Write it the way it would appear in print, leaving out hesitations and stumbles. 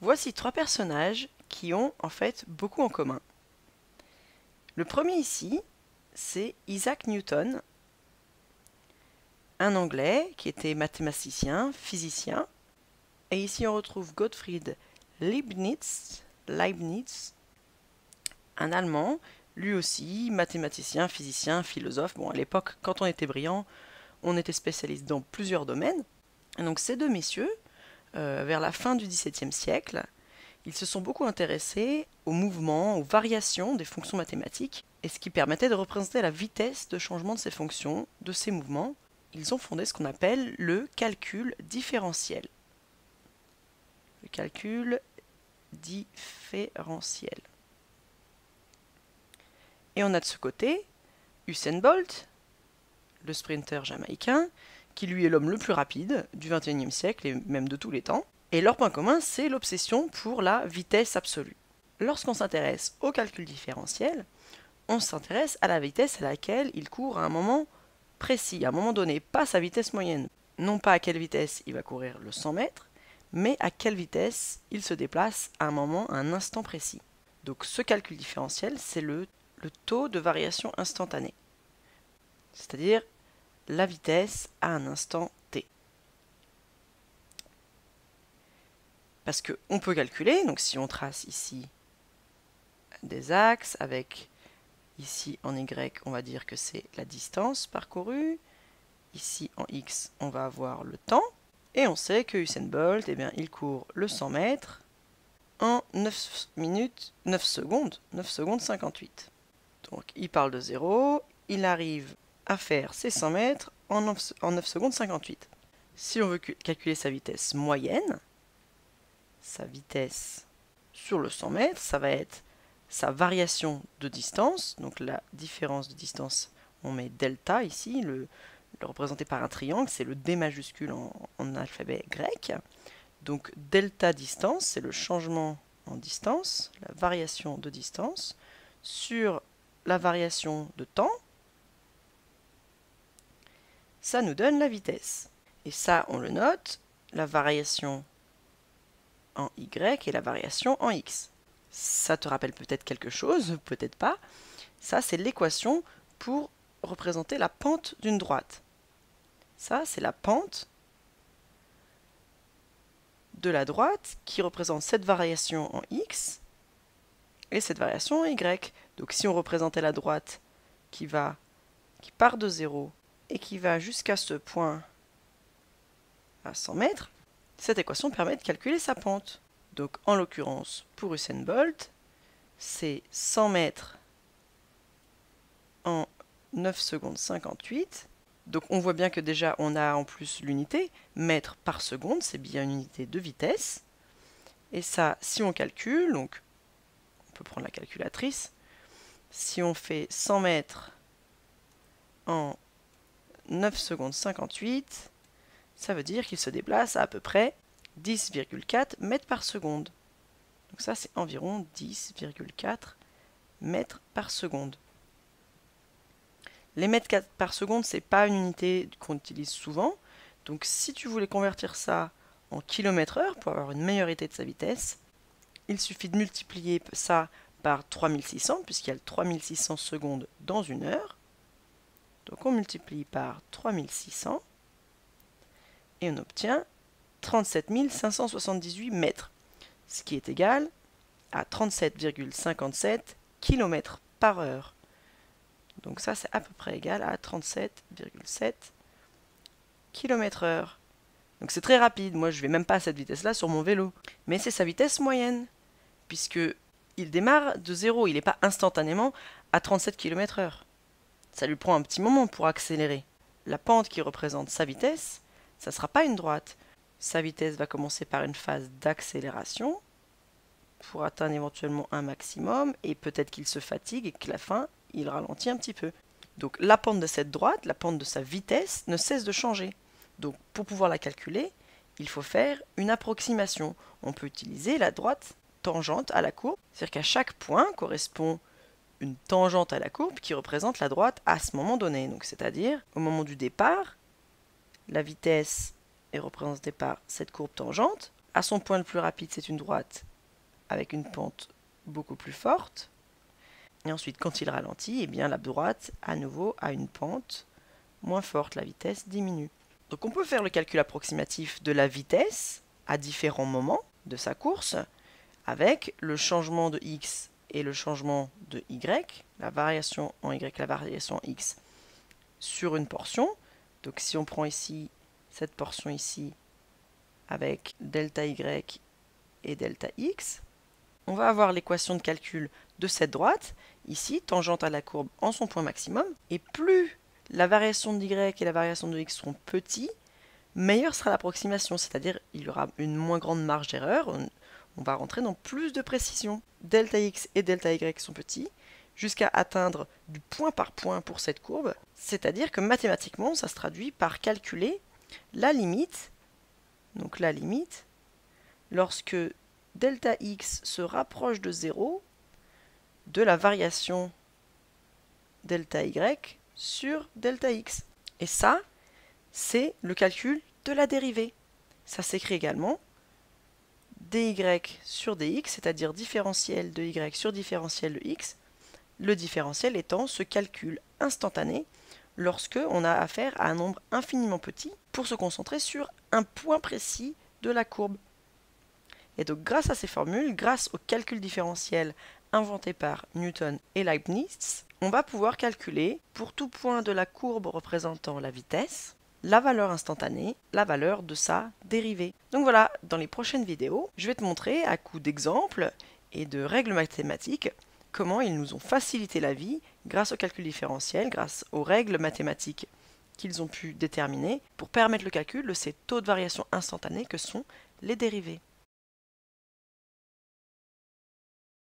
Voici trois personnages qui ont en fait beaucoup en commun. Le premier ici, c'est Isaac Newton, un Anglais qui était mathématicien, physicien. Et ici on retrouve Gottfried Leibniz, un Allemand, lui aussi mathématicien, physicien, philosophe. Bon, à l'époque, quand on était brillant, on était spécialiste dans plusieurs domaines. Et donc ces deux messieurs, vers la fin du XVIIe siècle, ils se sont beaucoup intéressés aux mouvements, aux variations des fonctions mathématiques, et ce qui permettait de représenter la vitesse de changement de ces fonctions, de ces mouvements. Ils ont fondé ce qu'on appelle le calcul différentiel. Le calcul différentiel. Et on a de ce côté Usain Bolt, le sprinter jamaïcain, qui lui est l'homme le plus rapide du XXIe siècle et même de tous les temps. Et leur point commun, c'est l'obsession pour la vitesse absolue. Lorsqu'on s'intéresse au calcul différentiel, on s'intéresse à la vitesse à laquelle il court à un moment précis, à un moment donné, pas sa vitesse moyenne. Non pas à quelle vitesse il va courir le 100 mètres, mais à quelle vitesse il se déplace à un moment, à un instant précis. Donc ce calcul différentiel, c'est le taux de variation instantanée, c'est-à-dire la vitesse à un instant t. Parce qu'on peut calculer, donc si on trace ici des axes avec ici en Y, on va dire que c'est la distance parcourue. Ici en X, on va avoir le temps. Et on sait que Usain Bolt, eh bien, il court le 100 mètres en 9 secondes 58. Donc il parle de 0, il arrive à faire ses 100 mètres en 9 secondes 58. Si on veut calculer sa vitesse moyenne, sa vitesse sur le 100 mètres, ça va être sa variation de distance. Donc la différence de distance, on met delta ici, le représenté par un triangle, c'est le D majuscule en alphabet grec. Donc delta distance, c'est le changement en distance, la variation de distance, sur la variation de temps, ça nous donne la vitesse. Et ça, on le note, la variation en Y et la variation en X. Ça te rappelle peut-être quelque chose, peut-être pas. Ça, c'est l'équation pour représenter la pente d'une droite. Ça, c'est la pente de la droite qui représente cette variation en X et cette variation en Y. Donc si on représentait la droite qui part de 0 et qui va jusqu'à ce point à 100 mètres, cette équation permet de calculer sa pente. Donc en l'occurrence, pour Usain Bolt, c'est 100 mètres en 9 secondes 58. Donc on voit bien que déjà on a en plus l'unité, mètres par seconde, c'est bien une unité de vitesse. Et ça, si on calcule, donc on peut prendre la calculatrice, si on fait 100 mètres en 9 secondes 58, ça veut dire qu'il se déplace à peu près 10,4 mètres par seconde. Donc ça, c'est environ 10,4 mètres par seconde. Les mètres par seconde, ce n'est pas une unité qu'on utilise souvent. Donc si tu voulais convertir ça en km/h pour avoir une meilleure idée de sa vitesse, il suffit de multiplier ça par 3600, puisqu'il y a 3600 secondes dans une heure. Donc on multiplie par 3600 et on obtient 37 578 mètres, ce qui est égal à 37,57 km par heure. Donc ça, c'est à peu près égal à 37,7 km/h. Donc c'est très rapide. Moi, je ne vais même pas à cette vitesse-là sur mon vélo. Mais c'est sa vitesse moyenne, puisque il démarre de 0. Il n'est pas instantanément à 37 km/h. Ça lui prend un petit moment pour accélérer. La pente qui représente sa vitesse, ça ne sera pas une droite. Sa vitesse va commencer par une phase d'accélération pour atteindre éventuellement un maximum, et peut-être qu'il se fatigue et qu'à la fin, il ralentit un petit peu. Donc la pente de cette droite, la pente de sa vitesse, ne cesse de changer. Donc pour pouvoir la calculer, il faut faire une approximation. On peut utiliser la droite tangente à la courbe, c'est-à-dire qu'à chaque point correspond une tangente à la courbe qui représente la droite à ce moment donné. Donc c'est-à-dire, au moment du départ, la vitesse est représentée par cette courbe tangente, à son point le plus rapide, c'est une droite avec une pente beaucoup plus forte. Et ensuite, quand il ralentit, eh bien, la droite, à nouveau, a une pente moins forte. La vitesse diminue. Donc on peut faire le calcul approximatif de la vitesse à différents moments de sa course avec le changement de x et le changement de y, la variation en y, la variation en x sur une portion. Donc si on prend ici cette portion ici avec delta y et delta x, on va avoir l'équation de calcul de cette droite, ici, tangente à la courbe en son point maximum, et plus la variation de y et la variation de x sont petits, meilleure sera l'approximation, c'est-à-dire il y aura une moins grande marge d'erreur, on va rentrer dans plus de précision. Delta x et delta y sont petits, jusqu'à atteindre du point par point pour cette courbe, c'est-à-dire que mathématiquement, ça se traduit par calculer la limite, donc la limite, lorsque delta x se rapproche de 0, de la variation delta y sur delta x. Et ça, c'est le calcul de la dérivée. Ça s'écrit également dy sur dx, c'est-à-dire différentiel de y sur différentiel de x, le différentiel étant ce calcul instantané lorsque on a affaire à un nombre infiniment petit pour se concentrer sur un point précis de la courbe. Et donc grâce à ces formules, grâce au calcul différentiel inventé par Newton et Leibniz, on va pouvoir calculer pour tout point de la courbe représentant la vitesse, la valeur instantanée, la valeur de sa dérivée. Donc voilà, dans les prochaines vidéos, je vais te montrer à coup d'exemples et de règles mathématiques comment ils nous ont facilité la vie grâce au calcul différentiel, grâce aux règles mathématiques qu'ils ont pu déterminer pour permettre le calcul de ces taux de variation instantanés que sont les dérivées.